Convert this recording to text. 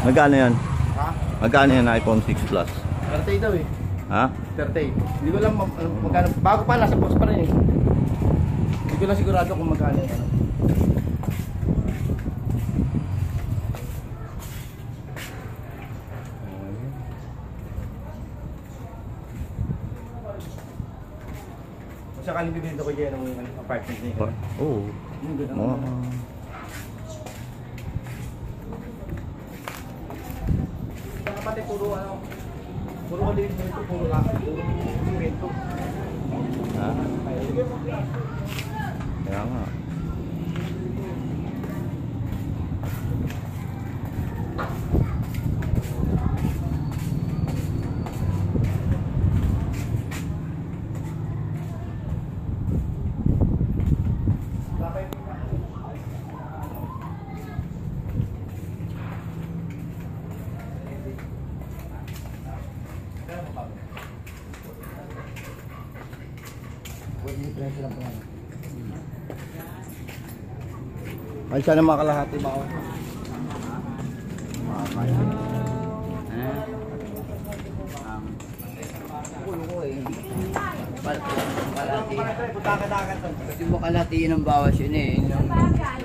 Magkano yan? Ha? Magkano yan iPhone 6 Plus? 30 daw eh. Ha? 30. Hindi ko lang magkano. Bago pa, nasa box pa rin eh. Hindi ko lang sigurado kung magkano. Kung sakaling bibili ko dyan ng apartment niya. Oo. Yung ganda Oh. naman. Pati puro ano, puro ulit dito, puro simento. Ha? Kaya nga. Ay, sana makalahati ba ako? Kasi mo kalahati ng bawas yun eh.